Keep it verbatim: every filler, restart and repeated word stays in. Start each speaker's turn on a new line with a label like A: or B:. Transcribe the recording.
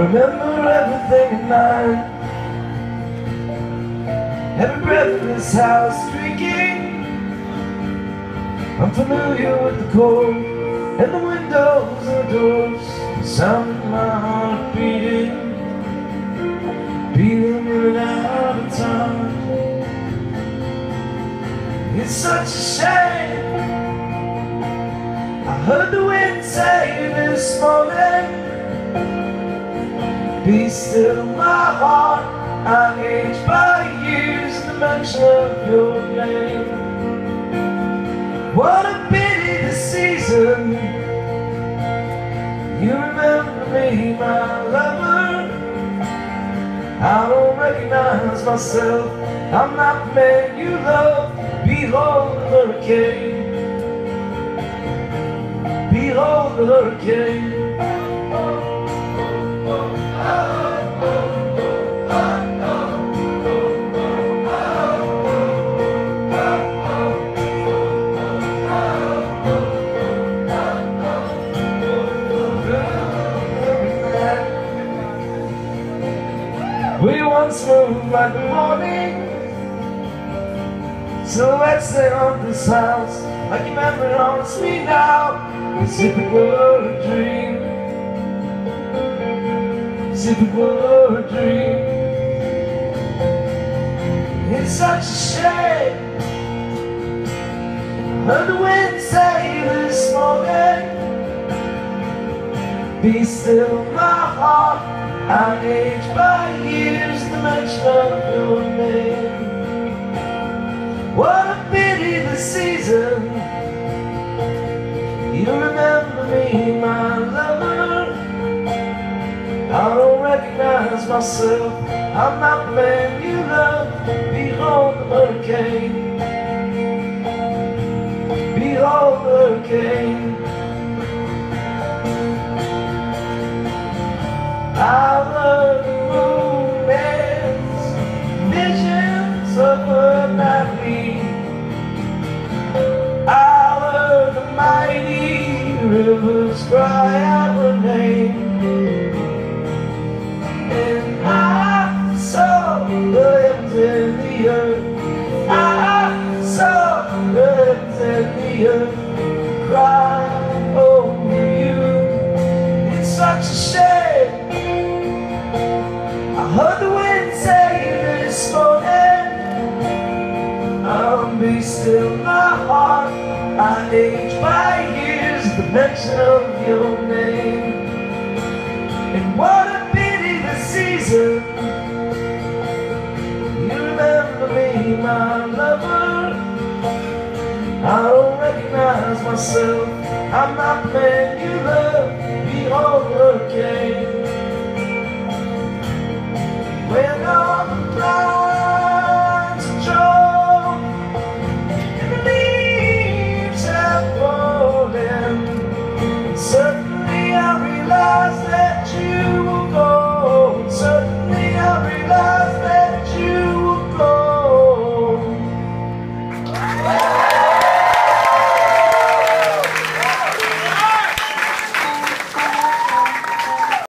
A: remember everything at night. Every breath in this house drinking. I'm familiar with the cold and the windows and the doors, the sound of my heart beating, beating it out of time. It's such a shame. I heard the wind say this morning, be still my heart, I age by years in the mention of your name. What a pity this season, you remember me, my lover. I don't recognize myself, I'm not the man you love. Behold the hurricane, behold the hurricane. We once moved like the morning, so let's stay on this house like your memory haunts me now. As if it were a dream, as if it were a dream. It's such a shame. I heard the wind say this morning, be still my heart, I age by years in the mention of your name. What a pity this season, you remember me, my lover. I don't recognize myself, I'm not the man you love. Behold the hurricane, behold the hurricane. I love the moonman's visions of a nightly. I love the mighty rivers cry out her name. And I saw the heavens and the earth, I saw the heavens and the earth cry over you. It's such a shame. I heard the wind say this morning, I'll be still my heart, I age by years at the mention of your name. And what a pity this season, you remember me, my lover. I don't recognize myself, I'm not the man you love. Behold the hurricane. When all the clouds are drawn and the leaves have fallen, and suddenly I realize that you will go. And suddenly I realize